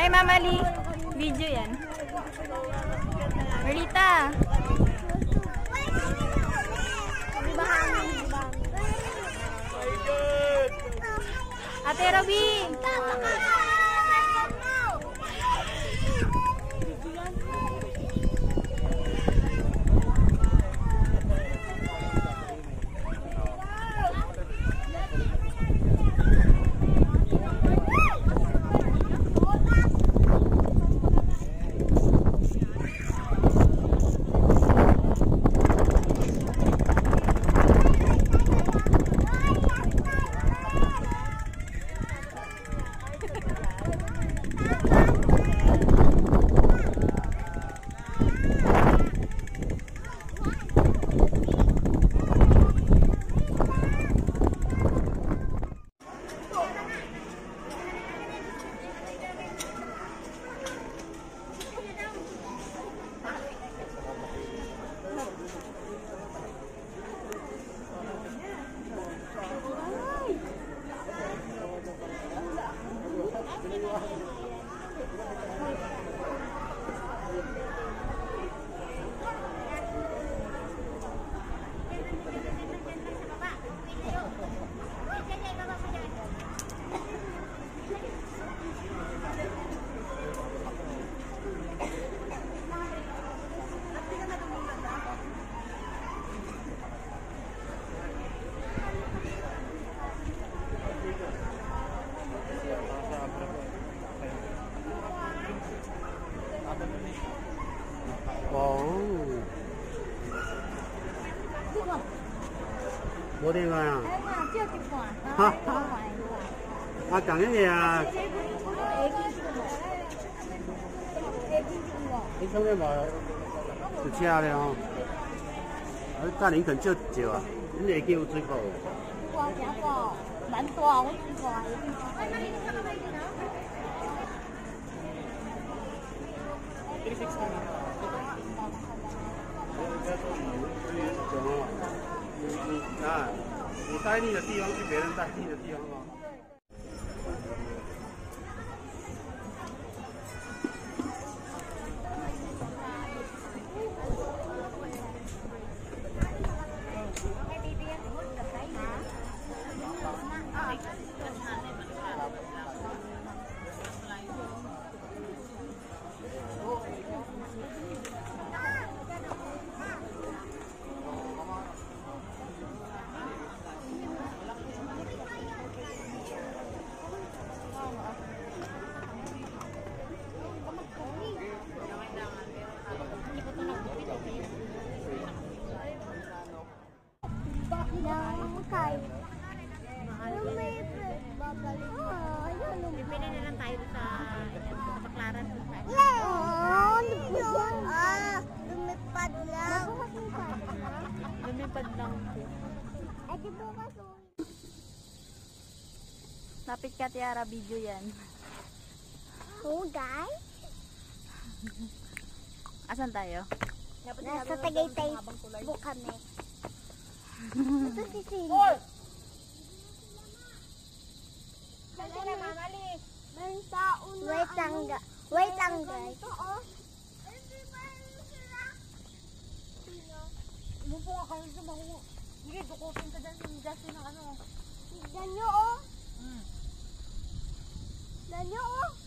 Hi, Mama Lee. Video yan. Merlita. Ate Robin. 冇電啊！哈哈，啊講乜嘢啊？你上面話有車咧吼，啊大林肯少少啊，你會記有水果？哇，正個，蠻大，我見過。你待腻的地方去别人待腻的地方吗？ Pipili na lang tayo sa Baklaran. Lumipad lang. Lumipad lang. Lapit ka, Tiara, video yan. Oh, guys. Asan tayo? Nasa Tagaytay po kami. Ito si Cindy. Wait lang guys. Umupo ka kayo sa mahu. Sige, dukutin ka dyan. Justin ng ano. Danyo oh. Danyo oh.